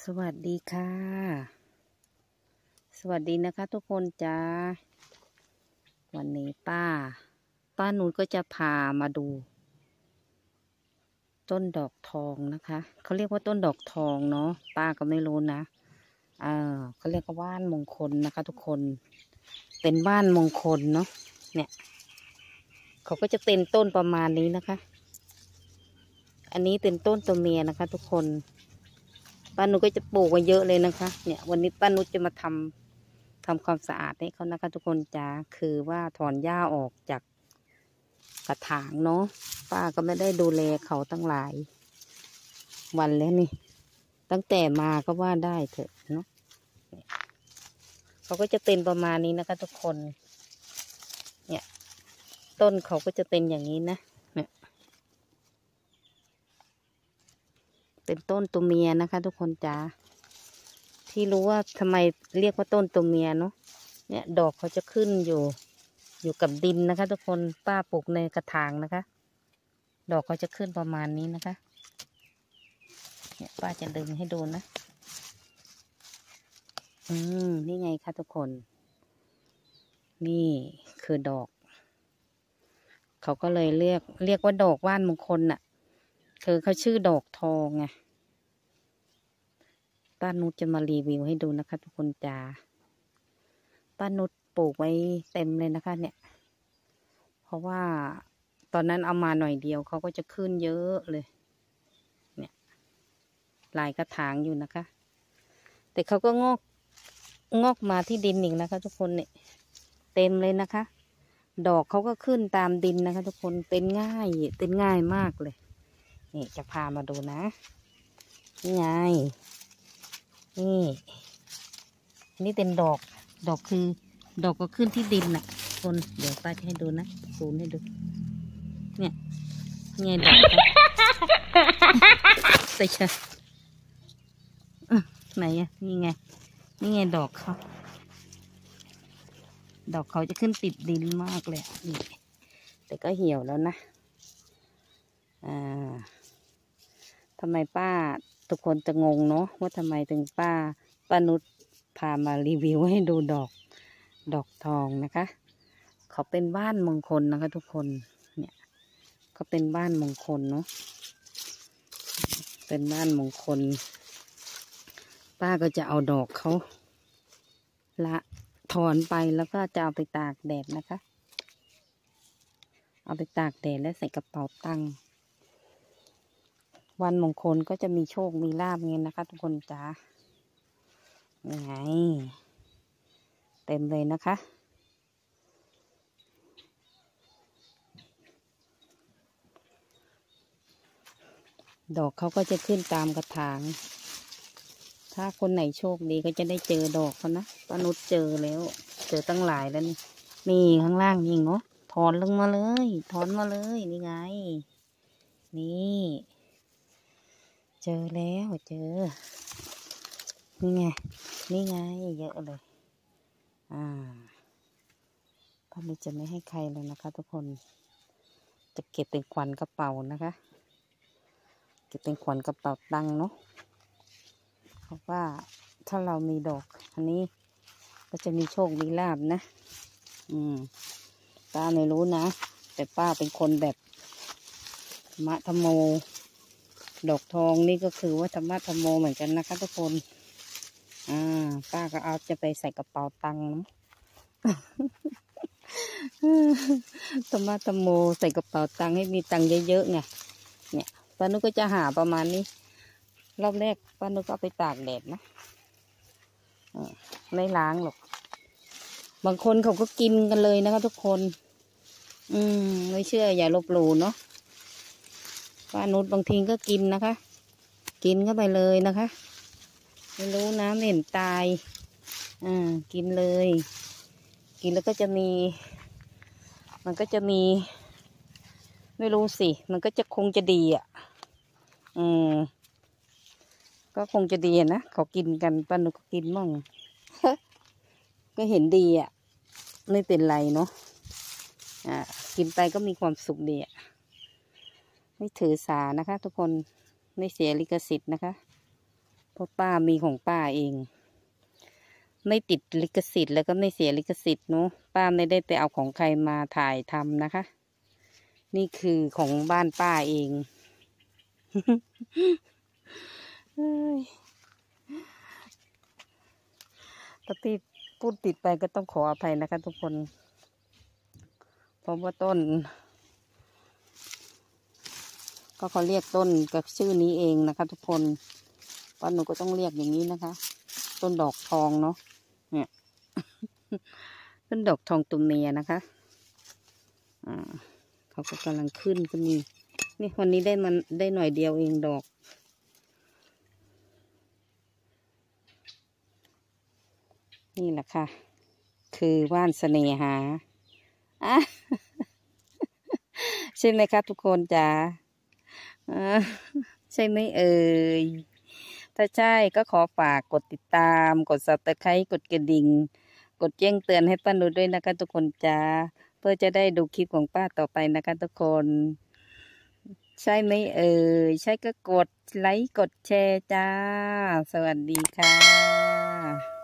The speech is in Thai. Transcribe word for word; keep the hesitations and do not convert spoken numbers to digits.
สวัสดีค่ะสวัสดีนะคะทุกคนจ้าวันนี้ป้าป้าหนูก็จะพามาดูต้นดอกทองนะคะเขาเรียกว่าต้นดอกทองเนาะป้าก็ไม่รู้นะอ่าเขาเรียกว่าว่านมงคลนะคะทุกคนเป็นว่านมงคลเนาะเนี่ยเขาก็จะเป็นต้นประมาณนี้นะคะอันนี้เป็นต้นตัวเมียนะคะทุกคนป้าหนูก็จะปลูกไว้เยอะเลยนะคะเนี่ยวันนี้ป้าหนูจะมาทำทำความสะอาดให้เขานะคะทุกคนจ้าคือว่าถอนหญ้าออกจากกระถางเนาะป้าก็ไม่ได้ดูแลเขาตั้งหลายวันแล้วนี่ตั้งแต่มาก็ว่าได้เถอะเนาะเขาก็จะเป็นประมาณนี้นะคะทุกคนเนี่ยต้นเขาก็จะเป็นอย่างนี้นะเนี่ยเป็นต้นตัวเมียนะคะทุกคนจ้าที่รู้ว่าทำไมเรียกว่าต้นตัวเมียเนาะเนี่ยดอกเขาจะขึ้นอยู่อยู่กับดินนะคะทุกคนป้าปลูกในกระถางนะคะดอกเขาจะขึ้นประมาณนี้นะคะเนี่ยป้าจะดึงให้ดูนะอืมนี่ไงคะทุกคนนี่คือดอกเขาก็เลยเรียกเรียกว่าดอกว่านมงคลน่ะคือเขาชื่อดอกทองไงป้านุชจะมารีวิวให้ดูนะคะทุกคนจ้าป้านุชปลูกไว้เต็มเลยนะคะเนี่ยเพราะว่าตอนนั้นเอามาหน่อยเดียวเขาก็จะขึ้นเยอะเลยเนี่ยหลายกระถางอยู่นะคะแต่เขาก็งอกงอกมาที่ดินอีกนะคะทุกคนเนี่ยเต็มเลยนะคะดอกเขาก็ขึ้นตามดินนะคะทุกคนเป็นง่ายเป็นง่ายมากเลยนี่จะพามาดูนะนี่ไงนี่นี่เป็นดอกดอกคือดอกก็ขึ้นที่ดินน่ะคนเดี๋ยวป้าจะให้ดูนะซูมให้ดูเนี่ยไงดอกใส่ชะไหนอ่ะนี่ไงนี่ไงดอกเขาดอกเขาจะขึ้นติดดินมากเลยนี่แต่ก็เหี่ยวแล้วนะอ่าทำไมป้าทุกคนจะงงเนาะว่าทำไมถึงป้าป้านุชพามารีวิวให้ดูดอกดอกทองนะคะเขาเป็นบ้านมงคลนะคะทุกคนเนี่ยเขาเป็นบ้านมงคลเนาะเป็นบ้านมงคลป้าก็จะเอาดอกเขาละถอนไปแล้วก็จะเอาไปตากแดดนะคะเอาไปตากแดดและใส่กระเป๋าตังค์วันมงคลก็จะมีโชคมีลาภเงี้ยนะคะทุกคนจ้ายังไงเต็มเลยนะคะดอกเขาก็จะขึ้นตามกระถางถ้าคนไหนโชคดีก็จะได้เจอดอกเขานะป้านุชเจอแล้วเจอตั้งหลายแล้วนี่นี่ข้างล่างนี่เนาะถอนลงมาเลยถอนมาเลยนี่ไงนี่เจอแล้วเจอนี่ไงนี่ไงเยอะเลยอ่าป้านุชจะไม่ให้ใครเลยนะคะทุกคนจะเก็บเป็นขวัญกระเป๋านะคะเก็บเป็นขวัญกระเป๋าตังค์เนาะเพราะว่าถ้าเรามีดอกอันนี้ก็จะมีโชคมีลาภนะอืมป้าไม่รู้นะแต่ป้าเป็นคนแบบมะธรรมโมดอกทองนี่ก็คือว่าธรรมะธรรมโมเหมือนกันนะคะทุกคนอ่าป้าก็เอาจะไปใส่กระเป๋าตังค์นะธรรมะธรรมโมใส่กระเป๋าตังค์ให้มีตังค์เยอะๆไงเนี่ยป้านุก็จะหาประมาณนี้รอบแรกป้านุก็เอาไปตากแดดนะไม่ล้างหรอกบางคนเขาก็กินกันเลยนะคะทุกคนอืมไม่เชื่ออย่าลบหลู่เนาะป้านุชบางทีก็กินนะคะกินเข้าไปเลยนะคะไม่รู้นะไม่เห็นตายอ่ากินเลยกินแล้วก็จะมีมันก็จะมีไม่รู้สิมันก็จะคงจะดีอ่ะอืมก็คงจะดีนะเขากินกันป้านุชก็กินมั่ง ก็เห็นดีอ่ะไม่เป็นไรเนาะอ่ากินไปก็มีความสุขดีอ่ะไม่ถือสานะคะทุกคนไม่เสียลิขสิทธิ์นะคะเพราะป้ามีของป้าเอง ไม่ติดลิขสิทธิ์แล้วก็ไม่เสียลิขสิทธิ์เนาะป้าไม่ได้ไปเอาของใครมาถ่ายทำนะคะ นี่คือของบ้านป้าเองถ้าที่พูดติดไปก็ต้องขออภัยนะคะทุกคนเพราะว่าต้นก็เขาเรียกต้นกับชื่อนี้เองนะคะทุกคนป้าหนูก็ต้องเรียกอย่างนี้นะคะ ต้นดอกทองเนาะเนี่ย ต้นดอกทองตัวเมียนะคะอ่าเขาก็กำลังขึ้นก็มีนี่วันนี้ได้มันได้หน่อยเดียวเองดอกนี่แหละค่ะคือว่านเสน่หาอ่ะ ใช่ไหมคะทุกคนจ๋าใช่ไหมเอ่ยถ้าใช่ก็ขอฝากกดติดตามกด ซับสไครบ์ กดกระดิ่งกดแจ้งเตือนให้ป้านุชด้วยนะคะทุกคนจ้าเพื่อจะได้ดูคลิปของป้าต่อไปนะคะทุกคนใช่ไหมเอ่ยใช่ก็กดไลค์กดแชร์จ้าสวัสดีค่ะ